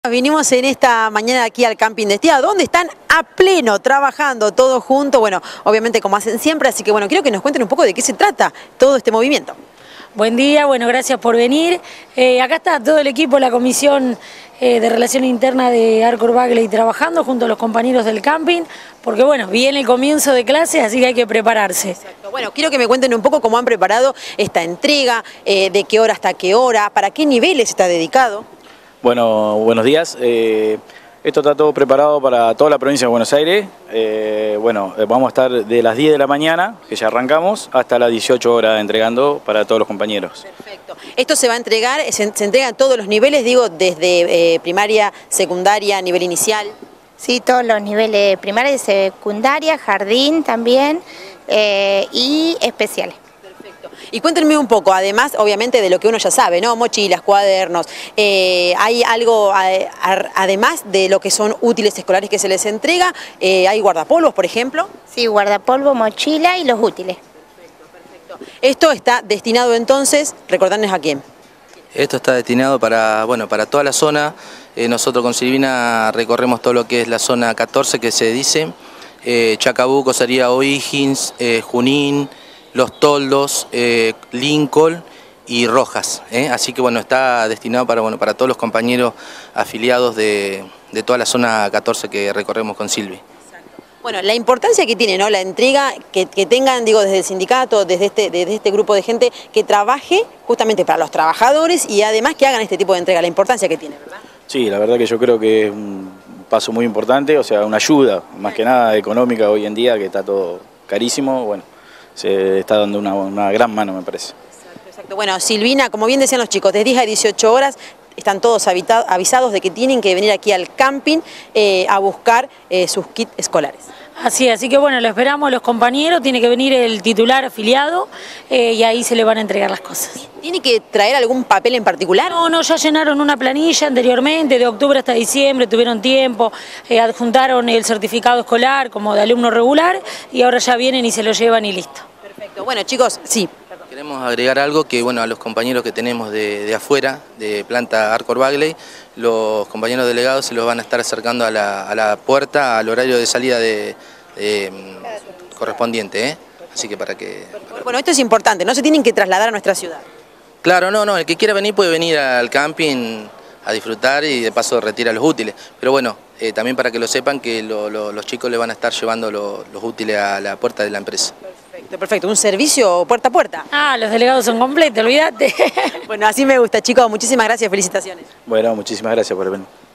Vinimos en esta mañana aquí al Camping de Estiada, donde están a pleno trabajando todos juntos, bueno, obviamente como hacen siempre, así que bueno, quiero que nos cuenten un poco de qué se trata todo este movimiento. Buen día, bueno, gracias por venir. Acá está todo el equipo, la Comisión de Relación Interna de Arcor Bagley trabajando junto a los compañeros del camping, porque bueno, viene el comienzo de clases, así que hay que prepararse. Exacto. Bueno, quiero que me cuenten un poco cómo han preparado esta entrega, de qué hora hasta qué hora, para qué niveles está dedicado. Bueno, buenos días. Esto está todo preparado para toda la provincia de Buenos Aires. Vamos a estar de las 10 de la mañana, que ya arrancamos, hasta las 18 horas entregando para todos los compañeros. Perfecto. Esto se va a entregar, se entrega en todos los niveles, digo, desde primaria, secundaria, nivel inicial. Sí, todos los niveles, primaria y secundaria, jardín también y especiales. Y cuéntenme un poco, además, obviamente, de lo que uno ya sabe, ¿no? Mochilas, cuadernos, ¿hay algo, además de lo que son útiles escolares que se les entrega? ¿Hay guardapolvos, por ejemplo? Sí, guardapolvo, mochila y los útiles. Perfecto. Esto está destinado entonces, recordarnos a quién. Esto está destinado para toda la zona. Nosotros con Silvina recorremos todo lo que es la zona 14 que se dice, Chacabuco, sería O'Higgins, Junín, Los Toldos, Lincoln y Rojas, así que bueno, está destinado para todos los compañeros afiliados de toda la zona 14 que recorremos con Silvi. Bueno, la importancia que tiene, ¿no? La entrega que tengan, digo, desde el sindicato, desde este grupo de gente que trabaje justamente para los trabajadores y además que hagan este tipo de entrega, la importancia que tiene, ¿verdad? Sí, la verdad que yo creo que es un paso muy importante, o sea, una ayuda, más que nada económica hoy en día, que está todo carísimo, bueno. Se está dando una gran mano, me parece. Exacto. Bueno, Silvina, como bien decían los chicos, de 10 a 18 horas están todos avisados de que tienen que venir aquí al camping a buscar sus kits escolares. Así que bueno, lo esperamos los compañeros, tiene que venir el titular afiliado y ahí se le van a entregar las cosas. ¿Tiene que traer algún papel en particular? No, ya llenaron una planilla anteriormente, de octubre hasta diciembre, tuvieron tiempo, adjuntaron el certificado escolar como de alumno regular y ahora ya vienen y se lo llevan y listo. Perfecto. Bueno, chicos, sí. Queremos agregar algo que, bueno, a los compañeros que tenemos de afuera, de planta Arcor Bagley, los compañeros delegados se los van a estar acercando a la puerta al horario de salida correspondiente, así que para que... Bueno, esto es importante, no se tienen que trasladar a nuestra ciudad. Claro, no, el que quiera venir puede venir al camping a disfrutar y de paso retira los útiles, pero bueno, también para que lo sepan que los chicos le van a estar llevando los útiles a la puerta de la empresa. Perfecto, un servicio puerta a puerta. Los delegados son completos, olvídate. Bueno, así me gusta, chicos, muchísimas gracias, felicitaciones. Bueno, muchísimas gracias por venir.